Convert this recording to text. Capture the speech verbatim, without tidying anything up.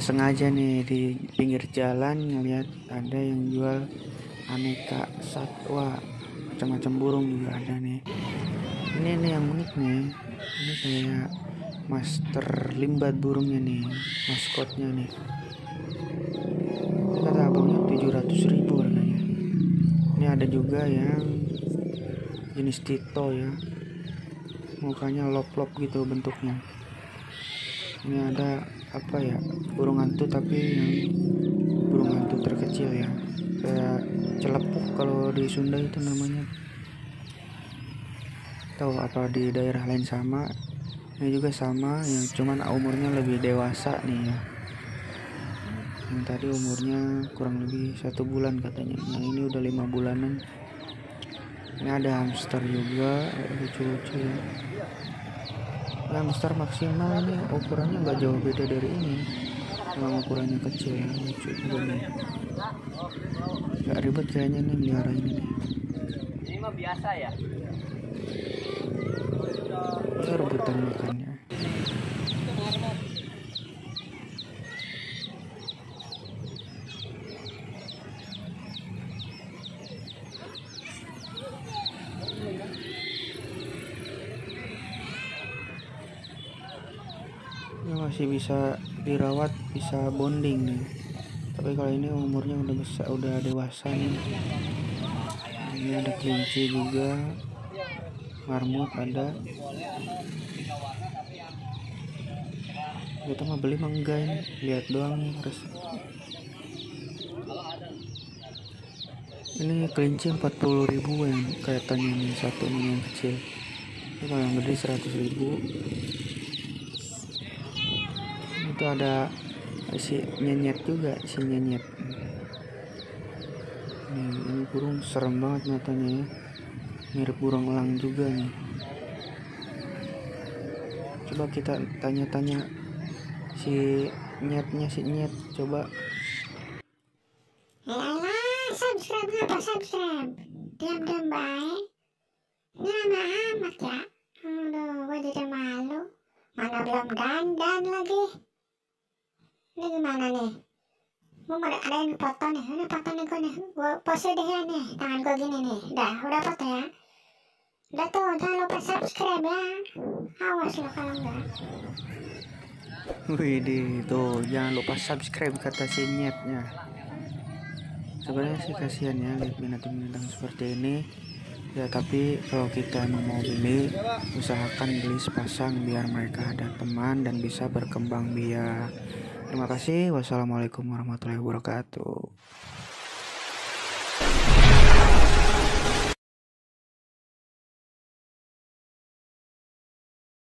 iseng aja nih di pinggir jalan ngeliat ada yang jual aneka satwa, macam-macam burung juga ada nih. Ini nih yang unik nih, ini kayak master limbat burungnya nih, maskotnya nih. Ini kata abangnya tujuh ratus ribu harganya. Ini ada juga yang jenis Tito ya, mukanya lop-lop gitu bentuknya. Ini ada apa ya, burung hantu tapi yang burung hantu terkecil ya, kayak celepuk kalau di Sunda itu namanya. Tahu apa di daerah lain sama? Ini juga sama, yang cuman umurnya lebih dewasa nih ya. Yang tadi umurnya kurang lebih satu bulan katanya, yang ini udah lima bulanan. Ini ada hamster juga, lucu-lucu ya. Hamster maksimal ini ukurannya nggak jauh beda dari ini, memang ukurannya kecil ya, lucu juga nih. Gak ribet kayaknya nih melihara ini nih. Ini mah biasa ya. Ini rebutan makannya. Ini masih bisa dirawat, bisa bonding nih. Tapi kalau ini umurnya udah besar, udah dewasa nih. Ini ada kelinci juga, marmut ada. Kita mah beli mah enggak ini, lihat doang nih terus. Ini kelinci empat puluh ribu yang kelihatannya nih, satu ini yang kecil. Ini kalau yang gede seratus ribu. Itu ada si nyenyet juga, si nyenyet. Nih, ini burung serem banget matanya ya, mirip burung elang juga nih. Coba kita tanya-tanya si nyetnya, si nyet, coba. Alah, subscribe ngapa subscribe? Diam-diam baik. Ini lama amat ya. Aduh, gue jadi malu. Mana belum dandan lagi. Ini gimana nih? Mau ada, ada yang foto nih. Ini foto nih gue nih. Gue pose deh ya nih. Tangan gue gini nih. Udah, udah foto ya. Udah tuh, jangan lupa subscribe ya. Awas lo kalau enggak. Wih, tuh jangan lupa subscribe kata si nyetnya. Sebenarnya sih kasihan ya lihat binatang-binatang seperti ini ya, tapi kalau kita emang mau beli, usahakan beli sepasang biar mereka ada teman dan bisa berkembang biak. Terima kasih. Wassalamualaikum warahmatullahi wabarakatuh.